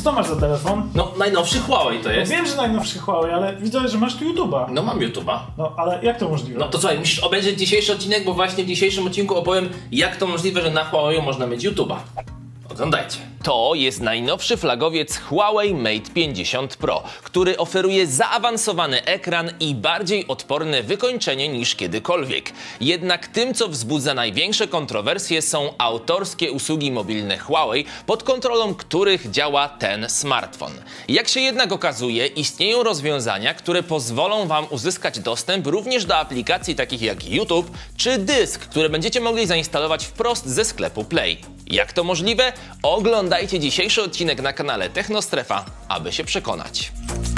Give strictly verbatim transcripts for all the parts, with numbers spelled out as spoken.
Co masz za telefon? No, najnowszy Huawei to jest. No, wiem, że najnowszy Huawei, ale widzę, że masz tu YouTube'a. No, mam YouTube'a. No, ale jak to możliwe? No to słuchaj, musisz obejrzeć dzisiejszy odcinek, bo właśnie w dzisiejszym odcinku opowiem, jak to możliwe, że na Huawei można mieć YouTube'a. Oglądajcie. To jest najnowszy flagowiec Huawei Mate pięćdziesiąt Pro, który oferuje zaawansowany ekran i bardziej odporne wykończenie niż kiedykolwiek. Jednak tym, co wzbudza największe kontrowersje, są autorskie usługi mobilne Huawei, pod kontrolą których działa ten smartfon. Jak się jednak okazuje, istnieją rozwiązania, które pozwolą Wam uzyskać dostęp również do aplikacji takich jak YouTube czy Dysk, które będziecie mogli zainstalować wprost ze sklepu Play. Jak to możliwe? Oglądajcie dzisiejszy odcinek na kanale Technostrefa, aby się przekonać.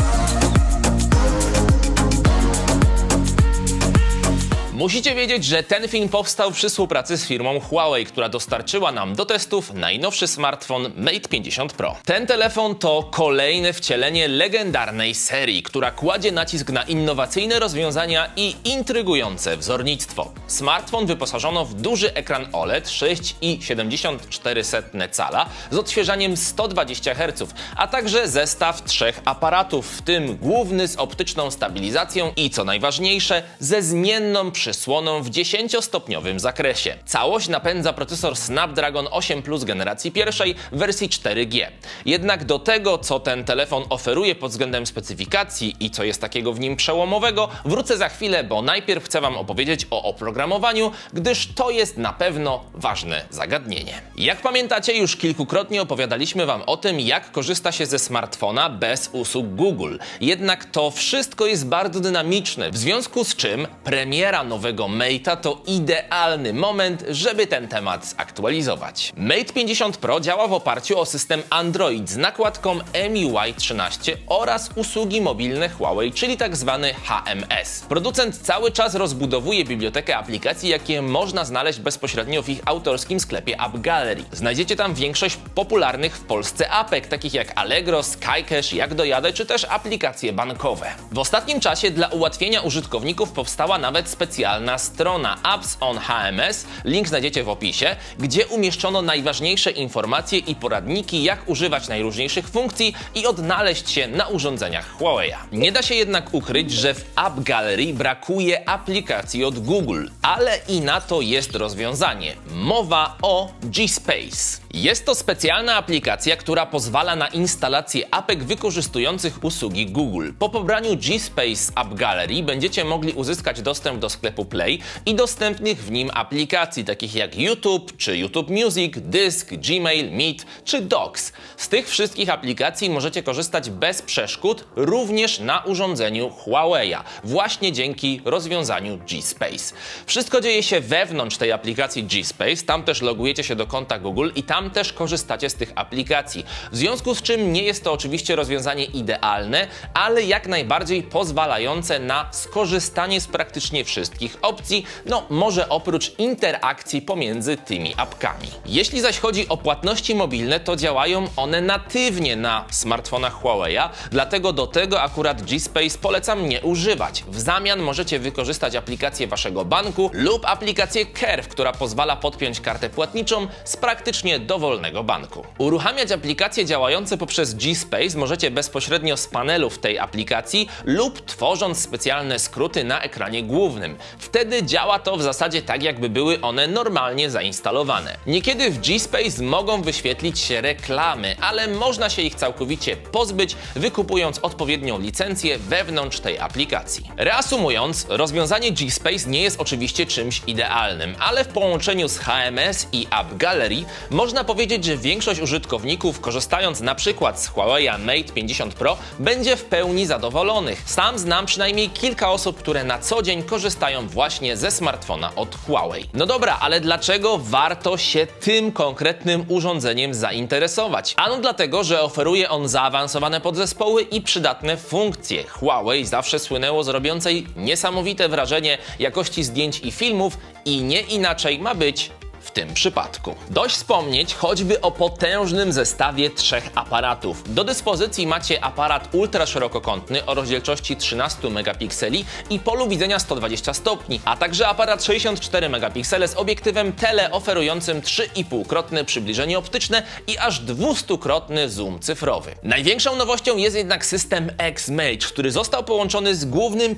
Musicie wiedzieć, że ten film powstał przy współpracy z firmą Huawei, która dostarczyła nam do testów najnowszy smartfon Mate pięćdziesiąt Pro. Ten telefon to kolejne wcielenie legendarnej serii, która kładzie nacisk na innowacyjne rozwiązania i intrygujące wzornictwo. Smartfon wyposażono w duży ekran O L E D sześć i siedemdziesiąt cztery cala z odświeżaniem sto dwadzieścia herców, a także zestaw trzech aparatów, w tym główny z optyczną stabilizacją i, co najważniejsze, ze zmienną przysłoną w dziesięciostopniowym zakresie. Całość napędza procesor Snapdragon osiem plus generacji pierwszej w wersji cztery G. Jednak do tego, co ten telefon oferuje pod względem specyfikacji i co jest takiego w nim przełomowego, wrócę za chwilę, bo najpierw chcę Wam opowiedzieć o oprogramowaniu, gdyż to jest na pewno ważne zagadnienie. Jak pamiętacie, już kilkukrotnie opowiadaliśmy Wam o tym, jak korzysta się ze smartfona bez usług Google. Jednak to wszystko jest bardzo dynamiczne, w związku z czym premiera nowego Mate'a to idealny moment, żeby ten temat zaktualizować. Mate pięćdziesiąt Pro działa w oparciu o system Android z nakładką M I U I trzynaście oraz usługi mobilne Huawei, czyli tak zwany H M S. Producent cały czas rozbudowuje bibliotekę aplikacji, jakie można znaleźć bezpośrednio w ich autorskim sklepie App Gallery. Znajdziecie tam większość popularnych w Polsce apek, takich jak Allegro, Skycash, Jak Dojadę, czy też aplikacje bankowe. W ostatnim czasie dla ułatwienia użytkowników powstała nawet specjalna strona Apps on H M S, link znajdziecie w opisie, gdzie umieszczono najważniejsze informacje i poradniki, jak używać najróżniejszych funkcji i odnaleźć się na urządzeniach Huawei'a. Nie da się jednak ukryć, że w App Gallery brakuje aplikacji od Google, ale i na to jest rozwiązanie. Mowa o G-Space. Jest to specjalna aplikacja, która pozwala na instalację apek wykorzystujących usługi Google. Po pobraniu G-Space z App Gallery będziecie mogli uzyskać dostęp do sklepu Play i dostępnych w nim aplikacji takich jak YouTube, czy YouTube Music, Dysk, Gmail, Meet czy Docs. Z tych wszystkich aplikacji możecie korzystać bez przeszkód również na urządzeniu Huawei'a, właśnie dzięki rozwiązaniu G-Space. Wszystko dzieje się wewnątrz tej aplikacji G-Space, tam też logujecie się do konta Google i tam też korzystacie z tych aplikacji. W związku z czym nie jest to oczywiście rozwiązanie idealne, ale jak najbardziej pozwalające na skorzystanie z praktycznie wszystkich opcji, no może oprócz interakcji pomiędzy tymi apkami. Jeśli zaś chodzi o płatności mobilne, to działają one natywnie na smartfonach Huawei'a, dlatego do tego akurat G-Space polecam nie używać. W zamian możecie wykorzystać aplikację waszego banku lub aplikację Curve, która pozwala podpiąć kartę płatniczą z praktycznie dowolnego banku. Uruchamiać aplikacje działające poprzez G-Space możecie bezpośrednio z panelu w tej aplikacji lub tworząc specjalne skróty na ekranie głównym. Wtedy działa to w zasadzie tak, jakby były one normalnie zainstalowane. Niekiedy w G-Space mogą wyświetlić się reklamy, ale można się ich całkowicie pozbyć, wykupując odpowiednią licencję wewnątrz tej aplikacji. Reasumując, rozwiązanie G-Space nie jest oczywiście czymś idealnym, ale w połączeniu z H M S i App Gallery można powiedzieć, że większość użytkowników, korzystając na przykład z Huawei'a Mate pięćdziesiąt Pro, będzie w pełni zadowolonych. Sam znam przynajmniej kilka osób, które na co dzień korzystają właśnie ze smartfona od Huawei. No dobra, ale dlaczego warto się tym konkretnym urządzeniem zainteresować? Ano dlatego, że oferuje on zaawansowane podzespoły i przydatne funkcje. Huawei zawsze słynęło z robiącej niesamowite wrażenie jakości zdjęć i filmów i nie inaczej ma być w tym przypadku. Dość wspomnieć choćby o potężnym zestawie trzech aparatów. Do dyspozycji macie aparat ultraszerokokątny o rozdzielczości trzynaście megapikseli i polu widzenia sto dwadzieścia stopni, a także aparat sześćdziesiąt cztery megapiksele z obiektywem tele oferującym trzy i pół krotne przybliżenie optyczne i aż dwustukrotny zoom cyfrowy. Największą nowością jest jednak system X-Mage, który został połączony z głównym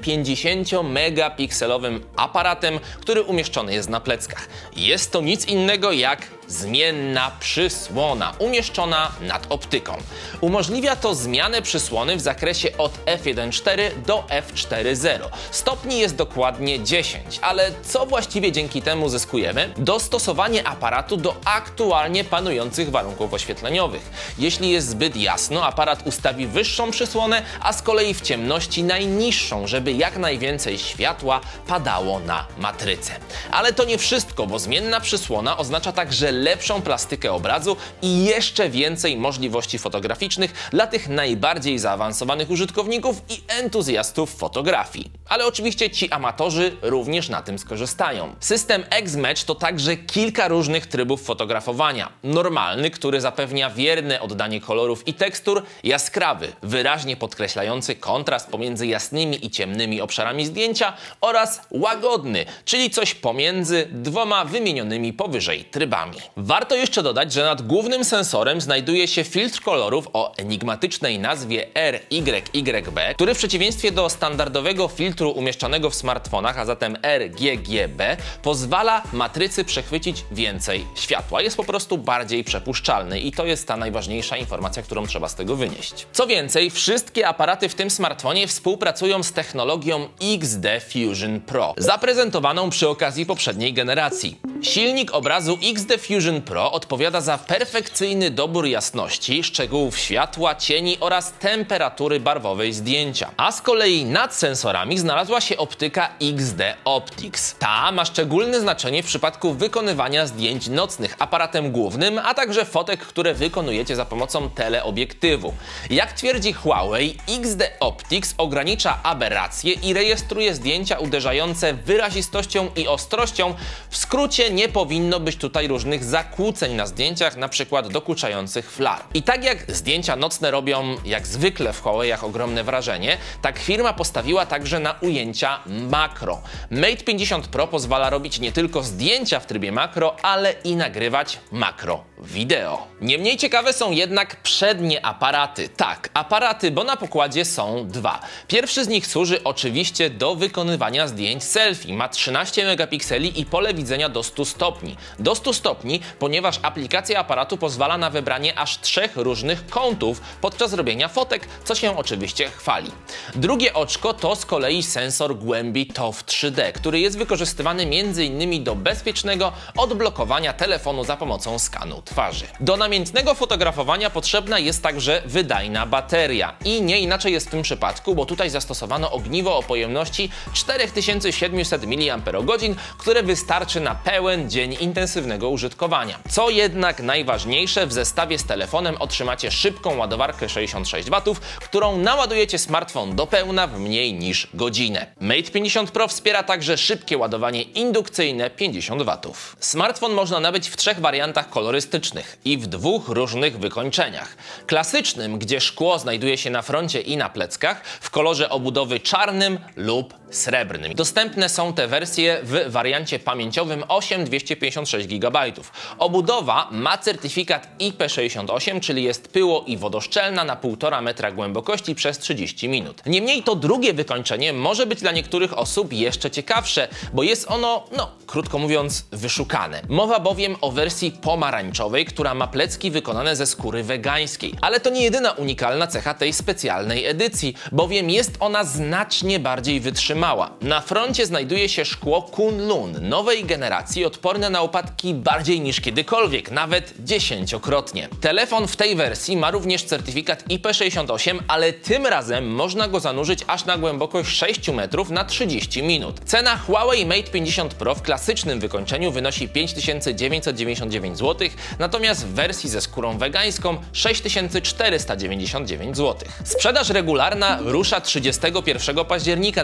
pięćdziesięciomegapikselowym aparatem, który umieszczony jest na pleckach. Jest to nic innego jak zmienna przysłona umieszczona nad optyką. Umożliwia to zmianę przysłony w zakresie od F jeden przecinek cztery do F cztery zero. Stopni jest dokładnie dziesięć, ale co właściwie dzięki temu zyskujemy? Dostosowanie aparatu do aktualnie panujących warunków oświetleniowych. Jeśli jest zbyt jasno, aparat ustawi wyższą przysłonę, a z kolei w ciemności najniższą, żeby jak najwięcej światła padało na matrycę. Ale to nie wszystko, bo zmienna przysłona oznacza także lepszą plastykę obrazu i jeszcze więcej możliwości fotograficznych dla tych najbardziej zaawansowanych użytkowników i entuzjastów fotografii. Ale oczywiście ci amatorzy również na tym skorzystają. System X-Mage to także kilka różnych trybów fotografowania. Normalny, który zapewnia wierne oddanie kolorów i tekstur, jaskrawy, wyraźnie podkreślający kontrast pomiędzy jasnymi i ciemnymi obszarami zdjęcia oraz łagodny, czyli coś pomiędzy dwoma wymienionymi powyżej trybami. Warto jeszcze dodać, że nad głównym sensorem znajduje się filtr kolorów o enigmatycznej nazwie R Y Y B, który w przeciwieństwie do standardowego filtru umieszczonego w smartfonach, a zatem R G G B, pozwala matrycy przechwycić więcej światła. Jest po prostu bardziej przepuszczalny i to jest ta najważniejsza informacja, którą trzeba z tego wynieść. Co więcej, wszystkie aparaty w tym smartfonie współpracują z technologią X D Fusion Pro, zaprezentowaną przy okazji poprzedniej generacji. Silnik obrazu X D Fusion Pro odpowiada za perfekcyjny dobór jasności, szczegółów światła, cieni oraz temperatury barwowej zdjęcia. A z kolei nad sensorami znalazła się optyka X D Optics. Ta ma szczególne znaczenie w przypadku wykonywania zdjęć nocnych aparatem głównym, a także fotek, które wykonujecie za pomocą teleobiektywu. Jak twierdzi Huawei, X D Optics ogranicza aberracje i rejestruje zdjęcia uderzające wyrazistością i ostrością. W skrócie nie powinno być tutaj różnych zakłóceń na zdjęciach, na przykład dokuczających flar. I tak jak zdjęcia nocne robią jak zwykle w Huawei'ach ogromne wrażenie, tak firma postawiła także na ujęcia makro. Mate pięćdziesiąt Pro pozwala robić nie tylko zdjęcia w trybie makro, ale i nagrywać makro wideo. Nie mniej ciekawe są jednak przednie aparaty. Tak, aparaty, bo na pokładzie są dwa. Pierwszy z nich służy oczywiście do wykonywania zdjęć selfie. Ma trzynaście megapikseli i pole widzenia do stu stopni. Do stu stopni, ponieważ aplikacja aparatu pozwala na wybranie aż trzech różnych kątów podczas robienia fotek, co się oczywiście chwali. Drugie oczko to z kolei sensor głębi T O F trzy D, który jest wykorzystywany między innymi do bezpiecznego odblokowania telefonu za pomocą skanu twarzy. Do namiętnego fotografowania potrzebna jest także wydajna bateria. I nie inaczej jest w tym przypadku, bo tutaj zastosowano ogniwo o pojemności cztery tysiące siedemset miliamperogodzin, które wystarczy na pełen dzień intensywnego użytkowania. Co jednak najważniejsze, w zestawie z telefonem otrzymacie szybką ładowarkę sześćdziesiąt sześć watów, którą naładujecie smartfon do pełna w mniej niż godzinę. Mate pięćdziesiąt Pro wspiera także szybkie ładowanie indukcyjne pięćdziesiąt watów. Smartfon można nabyć w trzech wariantach kolorystycznych i w dwóch różnych wykończeniach. Klasycznym, gdzie szkło znajduje się na froncie i na pleckach, w kolorze obudowy czarnym lub srebrnym. Dostępne są te wersje w wariancie pamięciowym osiem dwieście pięćdziesiąt sześć gigabajtów. Obudowa ma certyfikat I P sześćdziesiąt osiem, czyli jest pyło- i wodoszczelna na półtora metra głębokości przez trzydzieści minut. Niemniej to drugie wykończenie może być dla niektórych osób jeszcze ciekawsze, bo jest ono, no krótko mówiąc, wyszukane. Mowa bowiem o wersji pomarańczowej, która ma plecki wykonane ze skóry wegańskiej. Ale to nie jedyna unikalna cecha tej specjalnej edycji, bowiem jest ona znacznie bardziej wytrzymała. Na froncie znajduje się szkło Kunlun nowej generacji, odporne na upadki bardziej niż kiedykolwiek, nawet dziesięciokrotnie. Telefon w tej wersji ma również certyfikat I P sześćdziesiąt osiem, ale tym razem można go zanurzyć aż na głębokość sześć metrów na trzydzieści minut. Cena Huawei Mate pięćdziesiąt Pro w klasycznym wykończeniu wynosi pięć tysięcy dziewięćset dziewięćdziesiąt dziewięć złotych, natomiast w wersji ze skórą wegańską sześć tysięcy czterysta dziewięćdziesiąt dziewięć złotych. Sprzedaż regularna rusza trzydziestego pierwszego października, natomiast od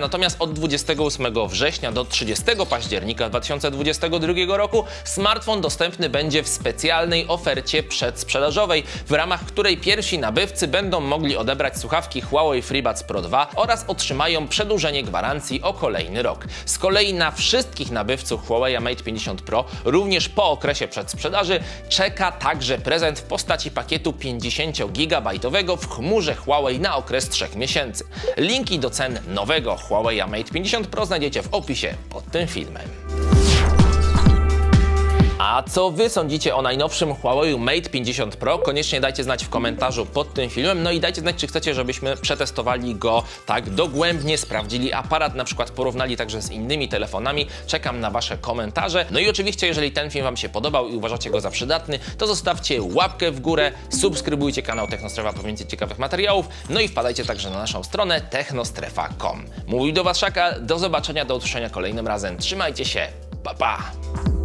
od dwudziestego ósmego września do trzydziestego października dwa tysiące dwudziestego drugiego roku smartfon dostępny będzie w specjalnej ofercie przedsprzedażowej, w ramach której pierwsi nabywcy będą mogli odebrać słuchawki Huawei FreeBuds Pro dwa oraz otrzymają przedłużenie gwarancji o kolejny rok. Z kolei na wszystkich nabywców Huawei Mate pięćdziesiąt Pro, również po okresie przedsprzedaży, czeka także prezent w postaci pakietu pięćdziesięciogigabajtowego w chmurze Huawei na okres trzech miesięcy. Linki do cen nowego Huawei Mate pięćdziesiąt Pro znajdziecie w opisie pod tym filmem. A co Wy sądzicie o najnowszym Huawei Mate pięćdziesiąt Pro? Koniecznie dajcie znać w komentarzu pod tym filmem. No i dajcie znać, czy chcecie, żebyśmy przetestowali go tak dogłębnie, sprawdzili aparat, na przykład porównali także z innymi telefonami. Czekam na Wasze komentarze. No i oczywiście, jeżeli ten film Wam się podobał i uważacie go za przydatny, to zostawcie łapkę w górę, subskrybujcie kanał Technostrefa po więcej ciekawych materiałów, no i wpadajcie także na naszą stronę technostrefa kropka com. Mówił do Was Szaka, do zobaczenia, do usłyszenia kolejnym razem. Trzymajcie się, pa pa!